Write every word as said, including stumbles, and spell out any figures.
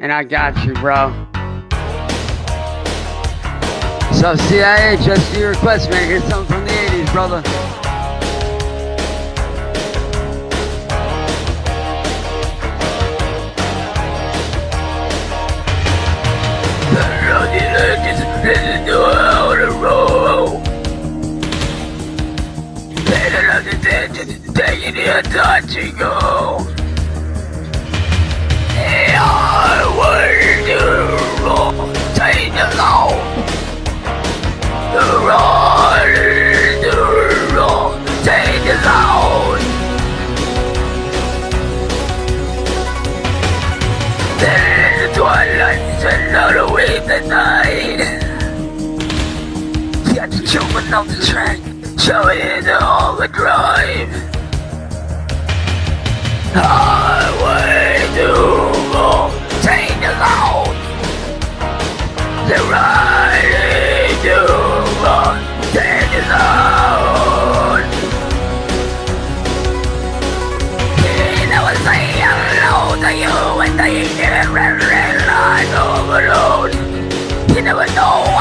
And I got you, bro. So C I A, just your request, man. Here's something from the eighties, brother. Taking your time to go. I want to roll, take the load. The road, the road, take the load. Then the twilight, another way the night. Got the children on the track, showing it all the drive. Highway to go, take the load. The riding to go, take the load. And I will say hello to you and the red red line overload. You never know